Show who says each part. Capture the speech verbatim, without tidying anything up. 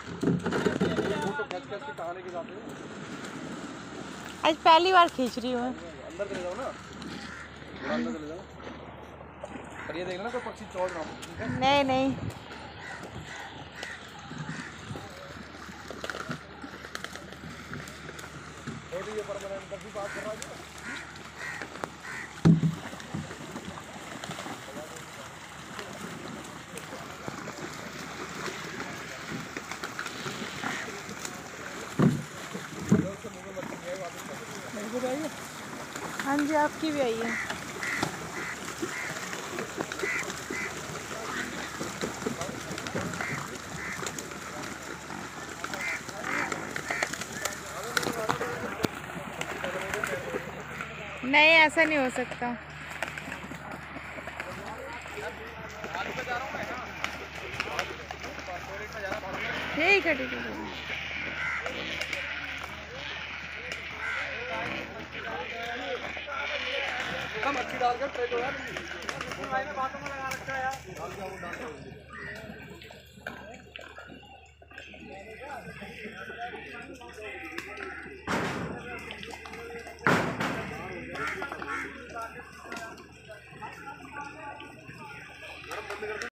Speaker 1: आज पहली बार खींच रही हूँ।
Speaker 2: अंदर चले जाओ ना, अंदर चले जाओ। पर ये देखना कोई पक्षी चोर ना हो।
Speaker 1: नहीं नहीं
Speaker 2: ये भी ये परमानेंट भी बात कर रहा है।
Speaker 1: हाँ जी, आपकी भी आई है। नहीं, ऐसा नहीं हो सकता। यही खड़ी थी।
Speaker 2: मच्छी डालकर ट्रे जो है बातों में लगा रखा है यार।